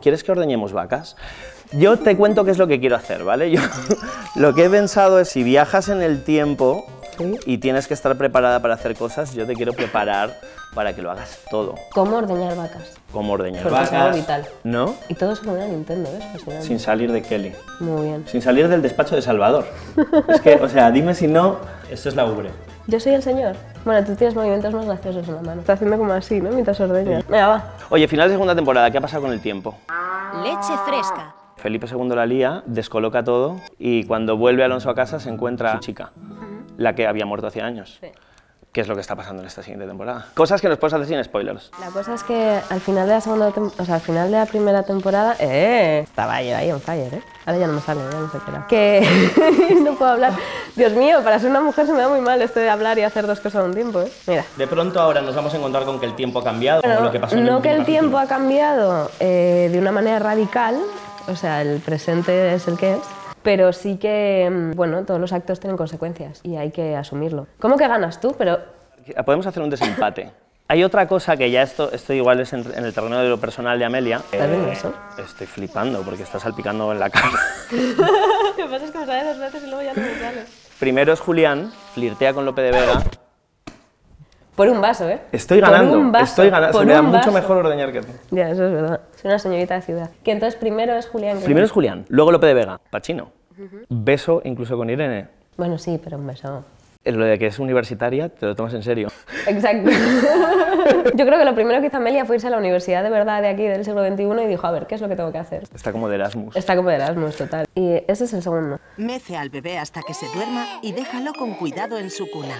¿quieres que ordeñemos vacas? Yo te cuento qué es lo que quiero hacer, ¿vale? Yo lo que he pensado es, si viajas en el tiempo y tienes que estar preparada para hacer cosas, yo te quiero preparar para que lo hagas todo. ¿Cómo ordeñar vacas? Cómo ordeñar Porque vacas. es algo vital. ¿No? Y todo eso con una Nintendo, ¿ves? Fascinante. Sin salir de Kelly. Muy bien. Sin salir del despacho de Salvador. Es que, o sea, dime si no, esto es la ubre. Yo soy el señor. Bueno, tú tienes movimientos más graciosos en la mano. Está haciendo como así, ¿no? Mientras ordeñas. Venga, va. Oye, final de segunda temporada, ¿qué ha pasado con el tiempo? Leche fresca. Felipe II la lía, descoloca todo y cuando vuelve Alonso a casa se encuentra a su chica, la que había muerto hace años. Sí. ¿Qué es lo que está pasando en esta siguiente temporada? Cosas que nos puedes hacer sin spoilers. La cosa es que al final de la segunda al final de la primera temporada, estaba yo ahí on fire, Ahora ya no me sale, ya no sé qué era. Que no puedo hablar. Dios mío, para ser una mujer se me da muy mal esto de hablar y hacer dos cosas a un tiempo, Mira. De pronto ahora nos vamos a encontrar con que el tiempo ha cambiado, Bueno, como lo que pasó en no el que el último tiempo capítulo. ha cambiado de una manera radical, o sea, el presente es el que es, pero sí que, bueno, todos los actos tienen consecuencias y hay que asumirlo. ¿Cómo que ganas tú? Pero Podemos hacer un desempate. Hay otra cosa que ya esto igual es en el terreno de lo personal de Amelia. ¿estás viendo eso? Estoy flipando porque está salpicando en la cara. Lo que pasa es que me sale 2 veces y luego ya no me sale. Primero es Julián, flirtea con Lope de Vega. Por un vaso, Estoy Por ganando, un vaso, estoy ganando. Se por me da un mucho vaso. mejor ordeñar que tú. Ya, eso es verdad. Soy una señorita de ciudad. Que entonces primero es Julián. Primero es Julián, luego Lope de Vega, Pachino. Beso incluso con Irene. Bueno, sí, pero un beso. Lo de que es universitaria, te lo tomas en serio. Exacto. Yo creo que lo primero que hizo Amelia fue irse a la universidad de verdad de aquí del siglo XXI y dijo, a ver, ¿qué es lo que tengo que hacer? Está como de Erasmus. Está como de Erasmus, total. Y ese es el segundo. Mece al bebé hasta que se duerma y déjalo con cuidado en su cuna.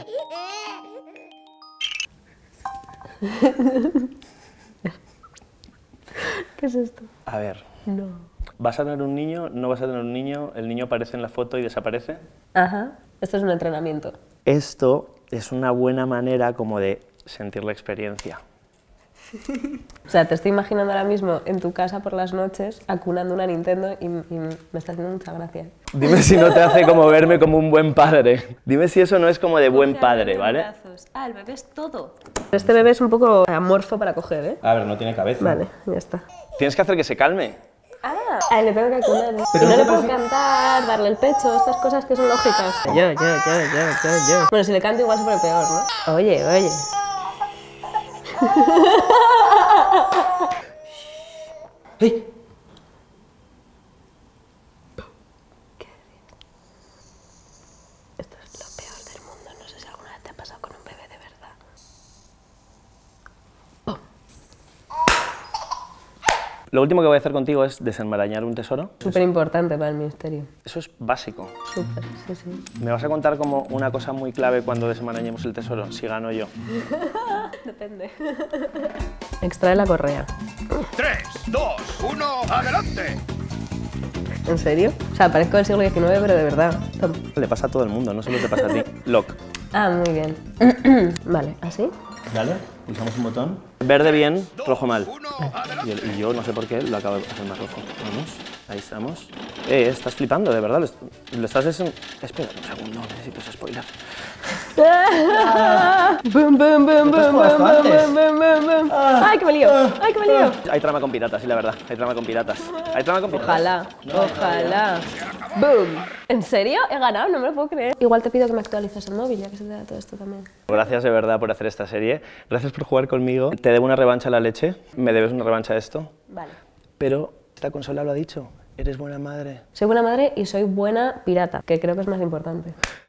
¿Qué es esto? A ver, No. ¿vas a tener un niño? ¿No vas a tener un niño? ¿El niño aparece en la foto y desaparece? Ajá. Esto es un entrenamiento. Esto es una buena manera como de sentir la experiencia. O sea, te estoy imaginando ahora mismo en tu casa por las noches acunando una Nintendo y me está haciendo mucha gracia. Dime si no te hace como verme como un buen padre. Dime si eso no es como de buen padre, ¿vale? Ah, el bebé es todo. Este bebé es un poco amorfo para coger, A ver, no tiene cabeza. Vale, ya está. Tienes que hacer que se calme. Ah, le tengo que acunar. Y no le puedo cantar, darle el pecho, estas cosas que son lógicas. Yo. Bueno, si le canto igual se pone peor, ¿no? Oye. ¡Hey! Esto es lo peor del mundo. No sé si alguna vez te ha pasado con un bebé de verdad. Lo último que voy a hacer contigo es desenmarañar un tesoro. Súper importante para el ministerio. Eso es básico. Súper, sí. ¿Me vas a contar como una cosa muy clave cuando desenmarañemos el tesoro? Si gano yo. Depende. Extrae la correa. 3, 2, 1, ¡adelante! ¿En serio? O sea, parezco del siglo XIX, pero de verdad. Toma. Le pasa a todo el mundo, no solo te pasa a ti. Lock. Ah, muy bien. Vale, ¿así? Dale, pulsamos un botón. Verde bien, rojo mal. Y yo no sé por qué lo acabo de hacer más rojo. Vamos, ahí estamos. Estás flipando, de verdad. Lo estás Espera un segundo, necesito ese spoiler. Boom. jugaste antes? ¡Ay, que me lío! Hay trama con piratas, sí, la verdad. Hay trama con piratas. Ojalá. ¡Boom! ¿En serio? ¿He ganado? No me lo puedo creer. Igual te pido que me actualices el móvil, ya que se te da todo esto también. Gracias de verdad por hacer esta serie. Gracias por jugar conmigo. Te debo una revancha a la leche. Me debes una revancha a esto. Vale. Pero esta consola lo ha dicho. Eres buena madre. Soy buena madre y soy buena pirata, que creo que es más importante.